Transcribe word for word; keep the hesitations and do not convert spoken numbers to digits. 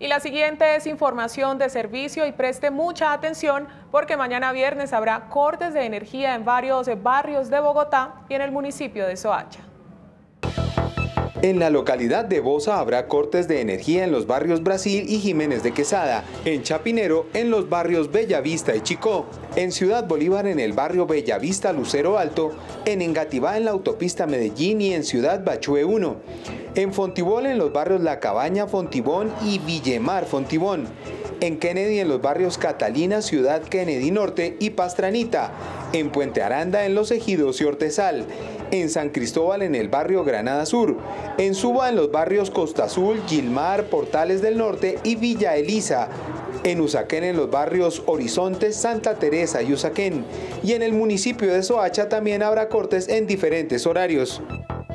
Y la siguiente es información de servicio y preste mucha atención porque mañana viernes habrá cortes de energía en varios barrios de Bogotá y en el municipio de Soacha. En la localidad de Bosa habrá cortes de energía en los barrios Brasil y Jiménez de Quesada, en Chapinero en los barrios Bellavista y Chicó, en Ciudad Bolívar en el barrio Bellavista Lucero Alto, en Engativá en la autopista Medellín y en Ciudad Bachué uno, en Fontibón en los barrios La Cabaña, Fontibón y Villemar, Fontibón, en Kennedy en los barrios Catalina, Ciudad Kennedy Norte y Pastranita, en Puente Aranda en Los Ejidos y Ortezal, en San Cristóbal en el barrio Granada Sur, en Suba en los barrios Costa Azul, Gilmar, Portales del Norte y Villa Elisa, en Usaquén en los barrios Horizonte, Santa Teresa y Usaquén, y en el municipio de Soacha también habrá cortes en diferentes horarios.